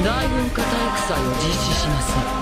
大軍歌体育祭を実施します。